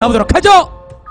가보도록 하죠.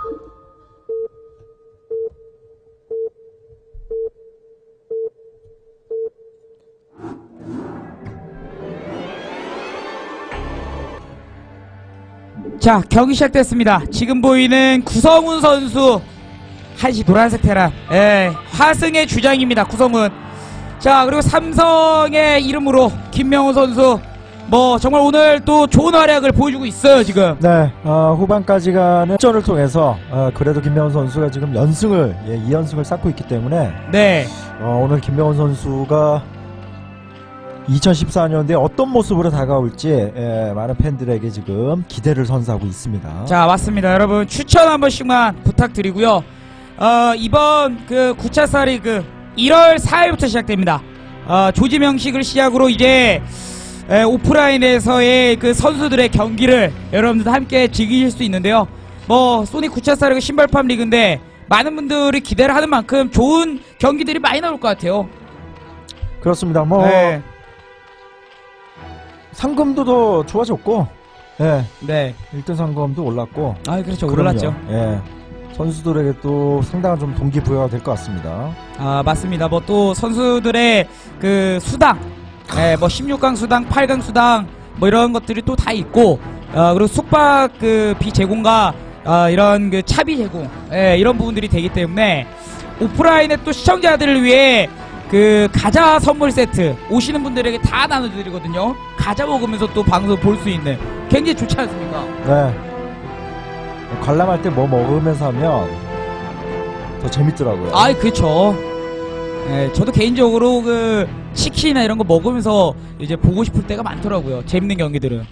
자, 경기 시작됐습니다. 지금 보이는 구성훈 선수 한시 노란색 테란, 화승의 주장입니다. 구성훈. 자, 그리고 삼성의 이름으로 김명훈 선수, 뭐 정말 오늘 또 좋은 활약을 보여주고 있어요 지금. 네, 후반까지 가는 전을 통해서 그래도 김명훈 선수가 지금 연승을 2연승을 쌓고 있기 때문에 네. 오늘 김명훈 선수가 2014년도에 어떤 모습으로 다가올지 많은 팬들에게 지금 기대를 선사하고 있습니다. 자, 맞습니다. 여러분 추천 한 번씩만 부탁드리고요. 이번 그 9차 리그 1월 4일부터 시작됩니다. 조지명식을 시작으로 이제 오프라인에서의 그 선수들의 경기를 여러분들도 함께 즐기실 수 있는데요. 뭐 소니 9차 리그 신발팜 리그인데 많은 분들이 기대를 하는 만큼 좋은 경기들이 많이 나올 것 같아요. 그렇습니다. 뭐 상금도 더 좋아졌고, 네. 1등 상금도 올랐고. 아, 그렇죠. 그럼요. 올랐죠. 선수들에게 또 상당한 좀 동기부여가 될 것 같습니다. 아, 맞습니다. 뭐 또 선수들의 그 수당, 뭐 16강 수당, 8강 수당, 뭐 이런 것들이 또 다 있고, 그리고 숙박 그 비제공과 이런 그 차비 제공, 이런 부분들이 되기 때문에 오프라인에 또 시청자들을 위해 그 가자 선물 세트 오시는 분들에게 다 나눠드리거든요. 가자 먹으면서 또 방송 볼 수 있는, 굉장히 좋지 않습니까? 네. 관람할 때 뭐 먹으면서 하면 더 재밌더라고요. 아, 그렇죠. 저도 개인적으로 그 치킨이나 이런 거 먹으면서 이제 보고 싶을 때가 많더라고요. 재밌는 경기들은.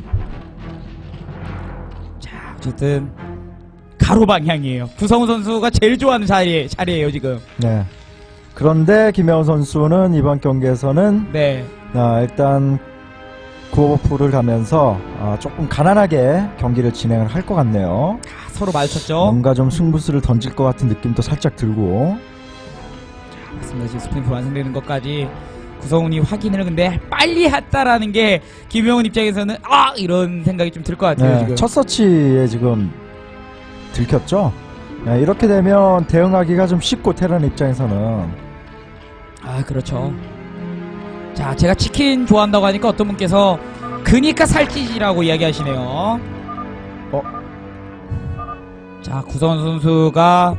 자, 어쨌든 가로 방향이에요. 구성훈 선수가 제일 좋아하는 자리예요 지금. 네. 그런데 김명훈 선수는 이번 경기에서는 일단 구호버프를 가면서 조금 가난하게 경기를 진행을 할 것 같네요. 서로 마주쳤죠. 뭔가 좀 승부수를 던질 것 같은 느낌도 살짝 들고. 자, 맞습니다. 지금 스프링크 완성되는 것까지 구성훈이 확인을 근데 빨리 했다라는 게 김명훈 입장에서는 이런 생각이 좀 들 것 같아요. 지금. 첫 서치에 지금 들켰죠. 이렇게 되면 대응하기가 좀 쉽고, 테란 입장에서는. 그렇죠. 자, 제가 치킨 좋아한다고 하니까 어떤 분께서 그니까 살찌지라고 이야기하시네요. 자, 구성훈 선수가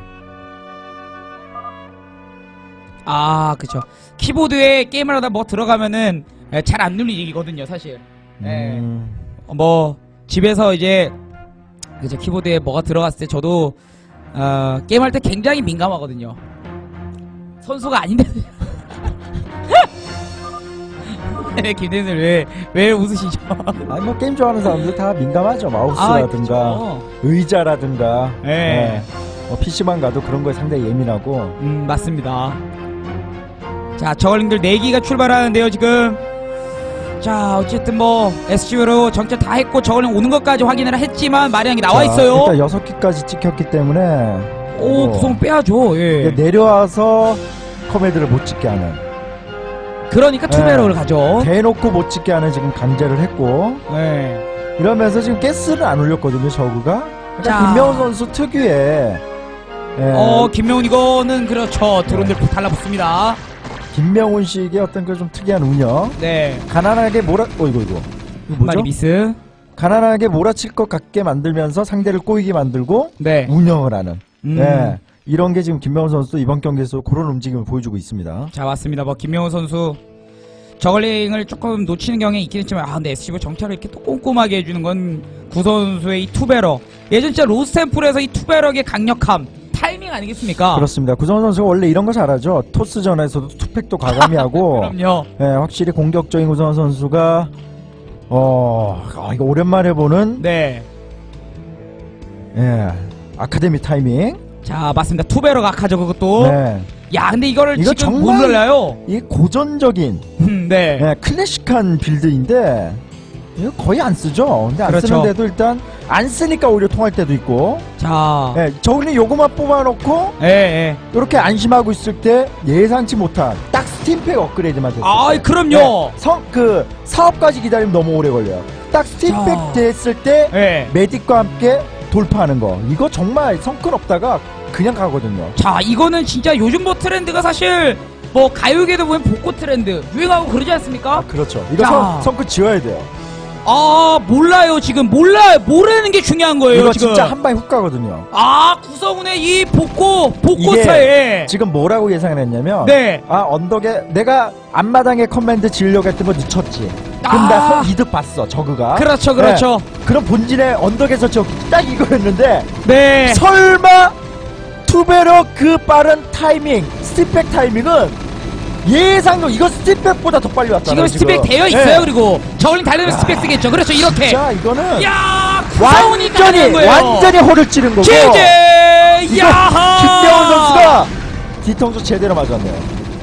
그쵸. 키보드에 게임을 하다 뭐 들어가면은 잘 안 눌리거든요 사실. 뭐 집에서 이제 그죠, 키보드에 뭐가 들어갔을 때 저도 게임할 때 굉장히 민감하거든요. 선수가 아닌데. 김대는 왜 웃으시죠? 아니 뭐 게임 좋아하는 사람들 다 민감하죠. 마우스라든가 의자라든가. PC방 가도 그런 거에 상당히 예민하고. 맞습니다. 자, 저글링들 4기가 출발하는데요 지금. 자, 어쨌든 뭐 SCV로 정찰 다 했고 저글링 오는 것까지 확인을 했지만 마리앙이 나와 있어요. 일단 6기까지 찍혔기 때문에. 구성 빼야죠. 내려와서 커맨드를 못 찍게 하는. 그러니까 투베럭을 가죠. 대놓고 못 찍게 하는 지금 강제를 했고. 이러면서 지금 가스를 안 올렸거든요 저그가. 그러니까 김명훈 선수 특유의. 김명훈 이거는 그렇죠. 드론들 달라붙습니다. 김명훈식의 어떤 그 좀 특이한 운영. 가난하게 이거 뭐죠? 미스. 가난하게 몰아칠 것 같게 만들면서 상대를 꼬이게 만들고 운영을 하는. 이런 게 지금 김명훈 선수 이번 경기에서 그런 움직임을 보여주고 있습니다. 자, 맞습니다. 뭐 김명훈 선수 저글링을 조금 놓치는 경향이 있긴 했지만 근데 SCV 정찰을 이렇게 또 꼼꼼하게 해주는 건 구 선수의 이 투베럭. 예전 진짜 로스템플에서 이 투베럭의 강력함, 타이밍 아니겠습니까? 그렇습니다. 구성훈 선수가 원래 이런 거 잘하죠. 토스전에서도 투팩도 과감히 하고. 그럼요. 확실히 공격적인 구성훈 선수가 이거 오랜만에 보는 아카데미 타이밍. 자, 맞습니다. 투베럭 아카죠 그것도. 야, 근데 이거 지금 못 놀라요. 이 고전적인 클래식한 빌드인데 이거 거의 안 쓰죠. 근데 안 쓰는데도 일단 안 쓰니까 오히려 통할 때도 있고. 자, 저기는 요거만 뽑아놓고 이렇게 안심하고 있을 때 예상치 못한 딱 스팀팩 업그레이드만 됐어요. 그럼요. 사업까지 기다리면 너무 오래 걸려요. 딱 스팀팩 됐을 때 메딕과 함께 돌파하는 거 이거 정말 성큰 없다가 그냥 가거든요. 자, 이거는 진짜 요즘 뭐 트렌드가 사실 뭐 가요계도 보면 복고 트렌드 유행하고 그러지 않습니까? 아, 그렇죠. 이거 성큰 지어야 돼요. 아, 몰라요. 지금 몰라요. 모르는 게 중요한 거예요. 이거 지금. 진짜 한 방에 훅 가거든요. 아, 구성훈의 이 복고 차에 지금 뭐라고 예상을 했냐면 네. 아, 언덕에 내가 앞마당에 커맨드 지으려고 했던 거 늦췄지. 근데 나 이득 봤어, 저그가. 그렇죠. 네. 그럼 본진의 언덕에서 딱 이거였는데 네. 설마 투베럭 그 빠른 타이밍, 스틱백 타이밍은 예상도 이거 스틱백보다 더 빨리 왔잖아요. 지금 스틱백 되어 있어요. 네. 그리고 저울링 달리면 스틱백 쓰겠죠. 그렇죠. 이렇게. 자, 이거는 야, 완전히 호를 찌른 거고. 제제. 야, 김명훈 선수가 뒤통수 제대로 맞았네요.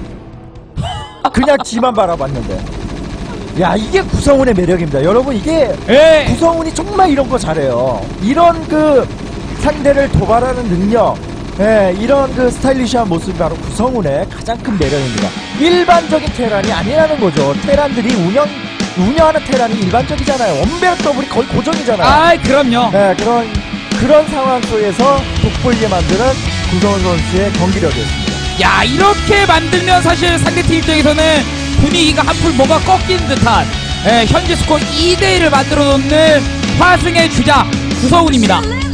그냥 뒤만 바라봤는데. 야, 이게 구성훈의 매력입니다. 여러분, 이게 구성훈이 정말 이런 거 잘해요. 이런 그 상대를 도발하는 능력, 이런 그 스타일리시한 모습이 바로 구성훈의 가장 큰 매력입니다. 일반적인 테란이 아니라는 거죠. 테란들이 운영하는 테란이 일반적이잖아요. 원베럭 더블이 거의 고정이잖아요. 아, 그럼요. 네, 그런 상황 속에서 돋보이게 만드는 구성훈 선수의 경기력이었습니다. 야, 이렇게 만들면 사실 상대팀 입장에서는 분위기가 한풀 뭐가 꺾이는 듯한 현재 스코어 2대1을 만들어 놓는 화승의 주자 구성훈입니다.